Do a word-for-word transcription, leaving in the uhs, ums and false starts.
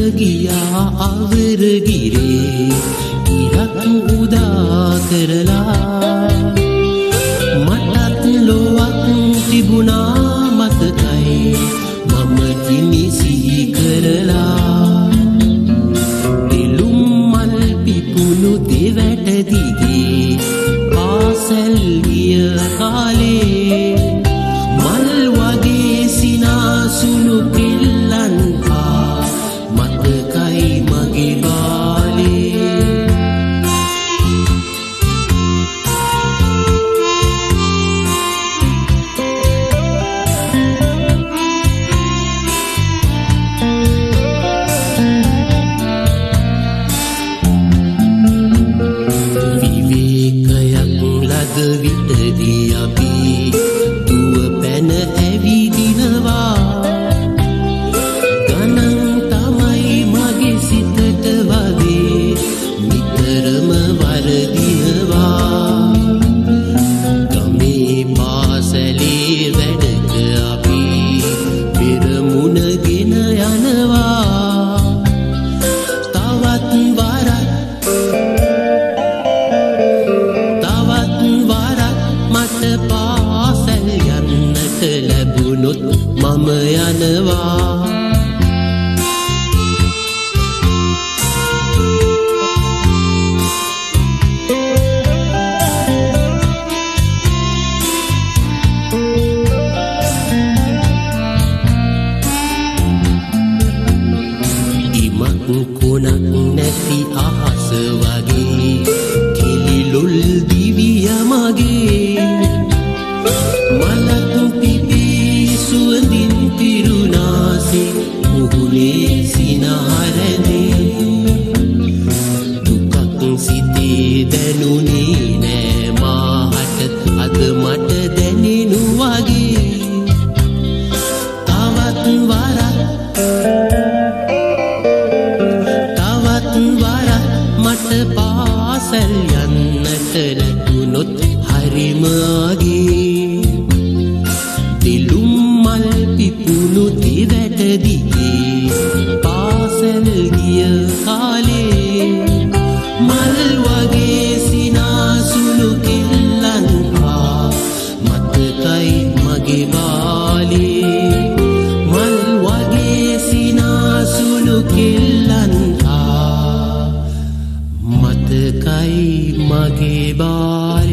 ගියා අවරගිරේ ඉරක් උදා කරලා මටත් ලොවක් තිබුණා මතකයි මම කිනිසි කරලා දෙලුම් මල් පිපුණු දෙවැට දිගේ පාසල් ගිය කාලේ මල් වගේ සිනාසුණු කෙල්ලන් ආ මතකයි මගේ බාලේ විටදී අපි දුව පැන ඇවිදිනවා ගණන් තමයි මගේ සිතට වගේ නිතරම වරදිනවා ගමේ පාසලේ වැඩක අපි පෙරමුණගෙන යනවා තවත් වරක් පාසල් යන්නට ලැබුණොත් මම යනවා ඉමක් කොනක් නැති අහස වගේ කිලිලොල් දිවිය මගේ මලක් පිපී සුවඳින් පිරුණාසේ මුහුණේ සිනාරැඳේ දුකක් සිතේ දැනුනේ නෑ මාහට අද මට දැනෙනු වගේ තවත් වරක් තවත් වරක් මට පාසල් යන්නට ලැබුණොත් හරිම ආගේ දිලුම් මල් පිපුණු දෙවැට දිගේ පාසල් ගිය කාලේ මල් වගේ සිනාසුණු කෙල්ලන් ආ මතකයි මගේ බාලේ මල් වගේ සිනාසුණු කෙල්ලන් ආ මතකයි මගේ බාලේ